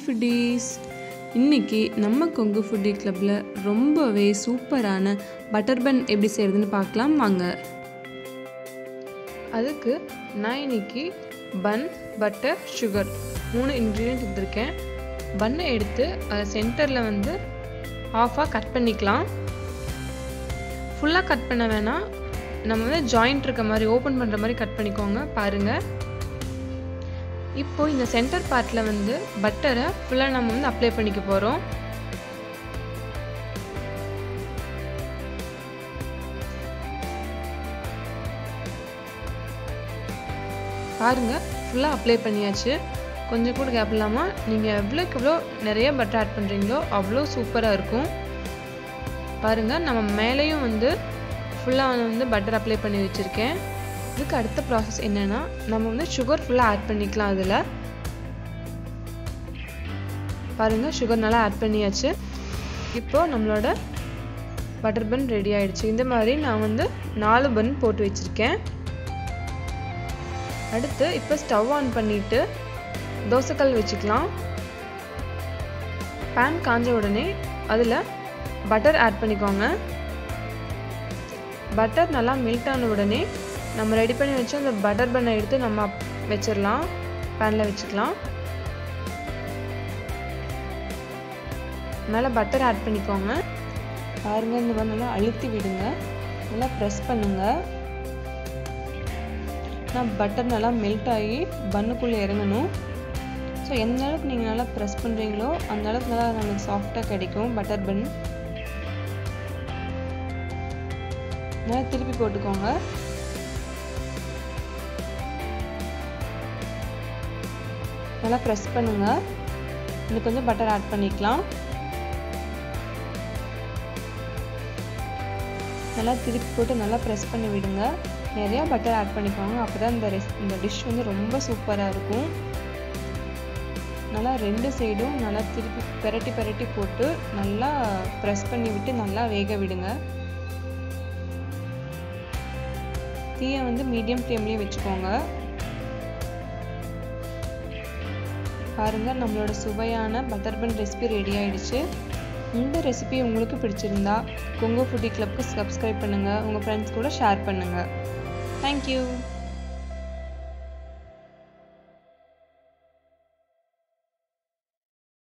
Foodies. இன்னைக்கு நம்ம Kongu foodie கிளப்பில் ரொம்பவே சூப்பரான பட்டர் பன் எப்படி செய்கிறதுன்னு பார்க்கலாம் வாங்க. அதுக்கு நான் இன்னைக்கு பன், பட்டர், சுகர் 3 இன்க்ரீடியன்ட் எடுத்திருக்கேன். பன்னை எடுத்து அதை சென்டரில் வந்து ஆஃபாக கட் பண்ணிக்கலாம். ஃபுல்லாக கட் பண்ண வேணாம், நம்ம வந்து ஜாயிண்ட் இருக்க மாதிரி ஓப்பன் பண்ணுற மாதிரி கட் பண்ணிக்கோங்க. பாருங்கள், இப்போ இந்த சென்டர் பார்ட்டில் வந்து பட்டரை ஃபுல்லாக நம்ம வந்து அப்ளை பண்ணிக்க போகிறோம். பாருங்கள், ஃபுல்லாக அப்ளை பண்ணியாச்சு. கொஞ்சம் கூட கேப் இல்லாமல் நீங்கள் எவ்வளோக்கு எவ்வளோ நிறைய பட்டர் ஆட் பண்ணுறீங்களோ அவ்வளோ சூப்பராக இருக்கும். பாருங்கள், நம்ம மேலேயும் வந்து ஃபுல்லாக வந்து பட்டர் அப்ளை பண்ணி வச்சுருக்கேன். இதுக்கு அடுத்த ப்ராசஸ் என்னென்னா, நம்ம வந்து சுகர் ஃபுல்லாக ஆட் பண்ணிக்கலாம். அதில் பாருங்கள், சுகர் நல்லா ஆட் பண்ணியாச்சு. இப்போது நம்மளோட பட்டர் பன் ரெடி ஆகிடுச்சு. இந்த மாதிரி நான் வந்து 4 பன் போட்டு வச்சுருக்கேன். அடுத்து இப்போ ஸ்டவ் ஆன் பண்ணிவிட்டு தோசைக்கல் வச்சுக்கலாம். பேன் காஞ்ச உடனே அதில் பட்டர் ஆட் பண்ணிக்கோங்க. பட்டர் நல்லா மெல்ட் ஆன உடனே நம்ம ரெடி பண்ணி வச்சு அந்த பட்டர் பன்னை எடுத்து நம்ம வச்சிடலாம், பேனில் வச்சுக்கலாம். மேலே பட்டர் ஆட் பண்ணிக்கோங்க. பாருங்கள், இந்த மாதிரி நல்லா அழுத்தி விடுங்க, நல்லா ப்ரெஸ் பண்ணுங்கள். பட்டர் நல்லா மெல்ட் ஆகி பன்னுக்குள்ளே இறங்கணும். ஸோ எந்த அளவுக்கு நீங்கள் நல்லா ப்ரெஸ் பண்ணுறீங்களோ அந்த அளவுக்கு நல்லா நமக்கு சாஃப்டாக கிடைக்கும் பட்டர் பன். நல்லா திருப்பி போட்டுக்கோங்க. நல்லா ப்ரெஸ் பண்ணுங்க. இன்னும் கொஞ்சம் பட்டர் ஆட் பண்ணிக்கலாம். நல்லா திருப்பி போட்டு நல்லா ப்ரெஸ் பண்ணி விடுங்க. நிறையா பட்டர் ஆட் பண்ணிக்கோங்க, அப்போ தான் இந்த டிஷ் வந்து ரொம்ப சூப்பராக இருக்கும். நல்லா 2 சைடும் நல்லா திருப்பி பெரட்டி போட்டு நல்லா ப்ரெஸ் பண்ணி விட்டு நல்லா வேக விடுங்க. தீயை வந்து மீடியம் ஃப்ளேம்லேயே வச்சுக்கோங்க. பாருங்கள், நம்மளோட சுவையான பட்டர் பன் ரெசிபி ரெடி ஆகிடுச்சு. இந்த ரெசிபி உங்களுக்கு பிடிச்சிருந்தா கொங்கு ஃபுட்டி கிளப்புக்கு சப்ஸ்கிரைப் பண்ணுங்கள், உங்கள் ஃப்ரெண்ட்ஸ் கூட ஷேர் பண்ணுங்கள். தேங்க்யூ.